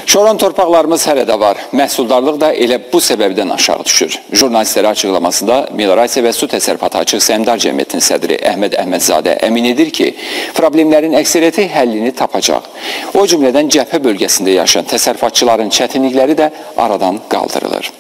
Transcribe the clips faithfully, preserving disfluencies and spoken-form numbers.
Şoran torpaqlarımız hələ də var. Məhsuldarlıq da elə bu səbəbdən aşağı düşür. Jurnalistlərə açıqlamasında Melorasiya və Su Təsərrüfatı Açıq Səhmdar Cəmiyyətinin sədri Əhməd Əhmədzadə əmin edir ki, problemlərin əksəriyyəti həllini tapacaq. O cümlədən cəbhə bölgəsində yaşayan təsərrüfatçıların çətinlikləri də aradan qaldırılır.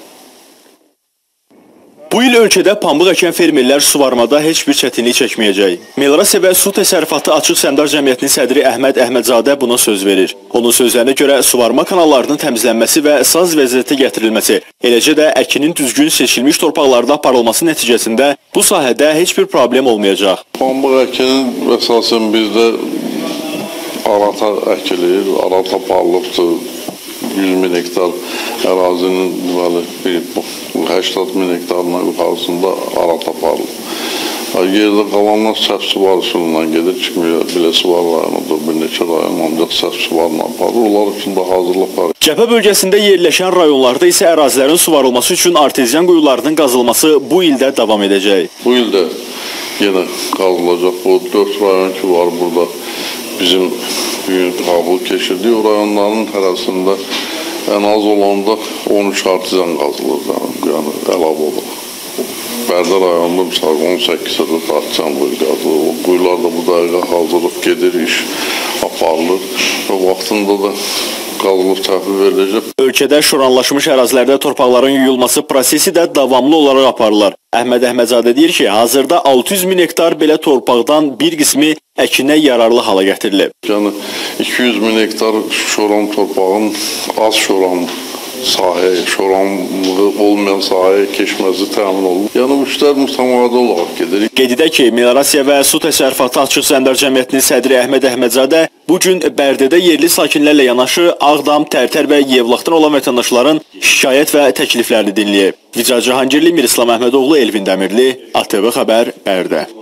Bu il ölkədə pambıq əkən fermerlər suvarmada heç bir çətinlik çəkməyəcək. Melorasiya və Su Təsərrüfatı Açıq Səhmdar Cəmiyyətinin sədri Əhməd Əhmədzadə buna söz verir. Onun sözlərinə görə suvarma kanallarının təmizlənməsi və saz vəziyyətə gətirilməsi, eləcə də əkinin düzgün seçilmiş torpaqlarda aparılması nəticəsində bu sahədə heç bir problem olmayacaq. Pambıq əkinin əsasən bizdə arata əkilir, arata aparılıbdır. yüz min hektar ərazinin səksən min hektarına yuxarısında arata aparılır. Yerdə qalanlar səhv suvar üsulundan gedir, çıxmıyor. Bilə suvar rayonunda bir neçə rayon ancaq səhv suvarla aparır. Onlar üçün də hazırlıq var. Cəbhə bölgəsində yerləşən rayonlarda isə ərazilərin suvarılması üçün arteziyan quyularının qazılması bu ildə davam edəcək. Bu ildə yenə qazılacaq. Bu dörd rayon ki var burada. Bizim bugün qabıl keçirdiyi o rayonların hərəsində ən az olanda on üç artizan qazılır, yəni əlavə olur. Bərdə rayonunda misal on səkkiz ədəd artizan quyu qazılır. O quyular da bu dəqiqə hazırlıq gedir, iş aparılır və vaxtında da qazılıb təhvil veriləcək. Ölkədə şoranlaşmış ərazilərdə torpaqların yuyulması prosesi də davamlı olaraq aparılır. Əhməd Əhmədzadə deyir ki, hazırda altı yüz min hektar belə torpaqdan bir qismi əkinə yararlı hala gətirilib. Yəni iki yüz min hektar şoran torpağın az şoran sahəyə, şoranlığı olmayan sahəyə keçməsi təmin olunur. Yəni bu işlər mütəmadi olaraq gedir. Qeyd edək ki, Melorasiya və Su Təsərrüfatı Açıq Səhmdar Cəmiyyətinin sədri Əhməd Əhmədzadə bu gün Bərdədə yerli sakinlərlə yanaşı Ağdam, Tərtər və Yevlaxdan olan vətəndaşların şikayət və təkliflərini dinləyib. Vicar Cahangirli, Mir İslam Əhmədoğlu, Elvin Dəmirli, A T V Xəbər, Bərdə.